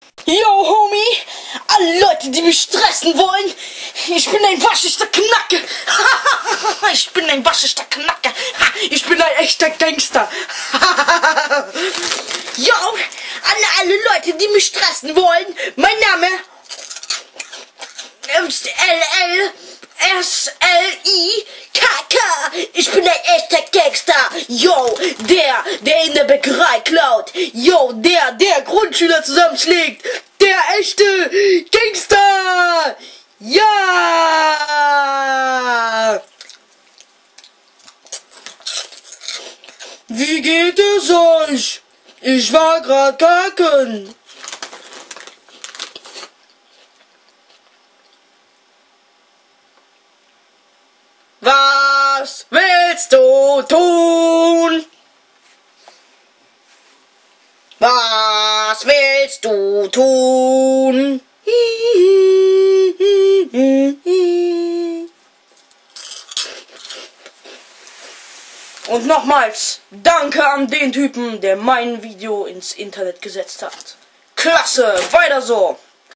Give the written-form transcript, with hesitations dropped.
Yo, Homie! Alle Leute, die mich stressen wollen, ich bin ein waschechter Knacke. Ich bin ein waschechter Knacke. Ich bin ein echter Gangster. Yo, alle Leute, die mich stressen wollen, mein Name ist LLSLIKK. Ich bin ein echter Gangster. Yo, der in der Bäckerei klaut. Yo, der Grundschüler zusammenschlägt. Der echte Gangster. Ja. Wie geht es euch? Ich war grad kacken. Was willst du tun? Was willst du tun? Und nochmals, danke an den Typen, der mein Video ins Internet gesetzt hat. Klasse, weiter so!